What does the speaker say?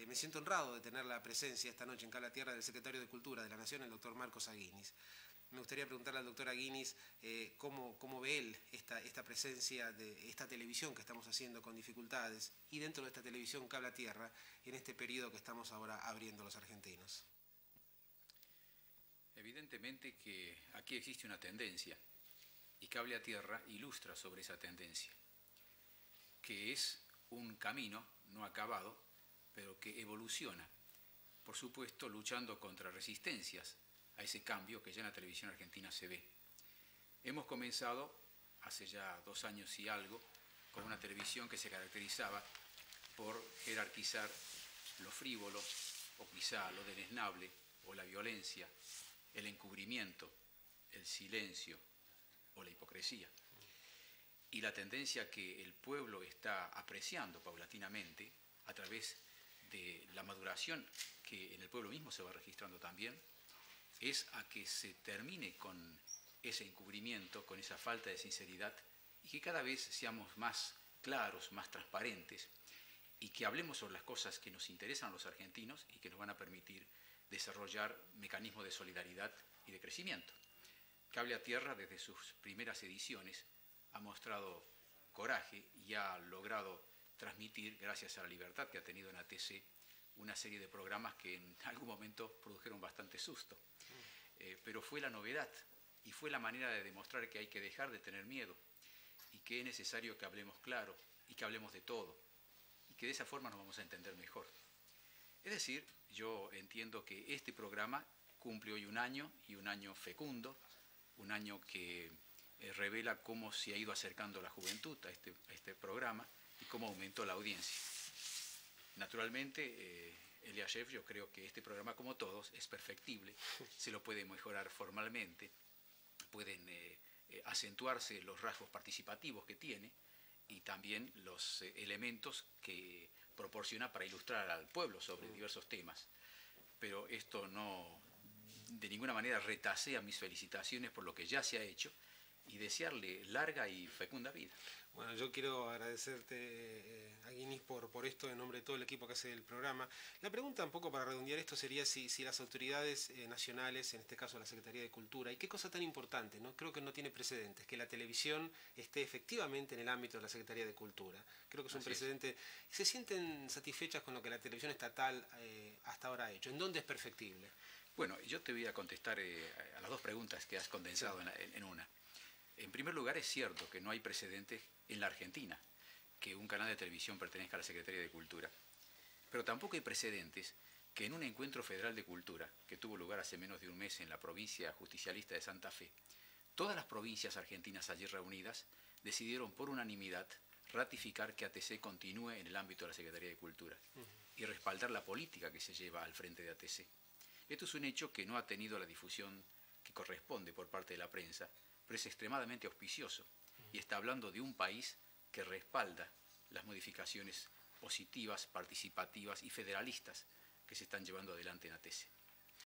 me siento honrado de tener la presencia esta noche en Cable a Tierra del secretario de Cultura de la Nación, el doctor Marcos Aguinis. Me gustaría preguntarle al doctor Aguinis cómo ve él esta presencia de esta televisión que estamos haciendo con dificultades y dentro de esta televisión Cable a Tierra en este periodo que estamos ahora abriendo los argentinos. Evidentemente que aquí existe una tendencia y Cable a Tierra ilustra sobre esa tendencia, que es un camino no acabado, pero que evoluciona, por supuesto luchando contra resistencias a ese cambio que ya en la televisión argentina se ve. Hemos comenzado hace ya 2 años y algo con una televisión que se caracterizaba por jerarquizar lo frívolo o quizá lo deleznable o la violencia, el encubrimiento, el silencio o la hipocresía. Y la tendencia que el pueblo está apreciando paulatinamente a través de la maduración que en el pueblo mismo se va registrando también, es a que se termine con ese encubrimiento, con esa falta de sinceridad y que cada vez seamos más claros, más transparentes y que hablemos sobre las cosas que nos interesan a los argentinos y que nos van a permitir desarrollar mecanismos de solidaridad y de crecimiento. Cable a Tierra, desde sus primeras ediciones, ha mostrado coraje y ha logrado transmitir, gracias a la libertad que ha tenido en ATC, una serie de programas que en algún momento produjeron bastante susto. Pero fue la novedad y fue la manera de demostrar que hay que dejar de tener miedo y que es necesario que hablemos claro y que hablemos de todo y que de esa forma nos vamos a entender mejor. Es decir, yo entiendo que este programa cumple hoy 1 año y 1 año fecundo, 1 año que revela cómo se ha ido acercando la juventud a este programa y cómo aumentó la audiencia. Naturalmente, Eliashev, yo creo que este programa, como todos, es perfectible, se lo puede mejorar formalmente, pueden acentuarse los rasgos participativos que tiene y también los elementos que proporciona para ilustrar al pueblo sobre diversos temas. Pero esto no, de ninguna manera, retasea mis felicitaciones por lo que ya se ha hecho y desearle larga y fecunda vida. Bueno, yo quiero agradecerte, Aguinis, por esto en nombre de todo el equipo que hace el programa. La pregunta, un poco para redondear esto, sería si las autoridades nacionales, en este caso la Secretaría de Cultura, y qué cosa tan importante, ¿no? Creo que no tiene precedentes, que la televisión esté efectivamente en el ámbito de la Secretaría de Cultura. Creo que es un precedente. ¿Se sienten satisfechas con lo que la televisión estatal hasta ahora ha hecho? ¿En dónde es perfectible? Bueno, yo te voy a contestar a las 2 preguntas que has condensado en una. En primer lugar, es cierto que no hay precedentes en la Argentina que un canal de televisión pertenezca a la Secretaría de Cultura. Pero tampoco hay precedentes que en un encuentro federal de cultura, que tuvo lugar hace menos de 1 mes en la provincia justicialista de Santa Fe, todas las provincias argentinas allí reunidas decidieron por unanimidad ratificar que ATC continúe en el ámbito de la Secretaría de Cultura y respaldar la política que se lleva al frente de ATC. Esto es un hecho que no ha tenido la difusión que corresponde por parte de la prensa, pero es extremadamente auspicioso y está hablando de un país que respalda las modificaciones positivas, participativas y federalistas que se están llevando adelante en ATC.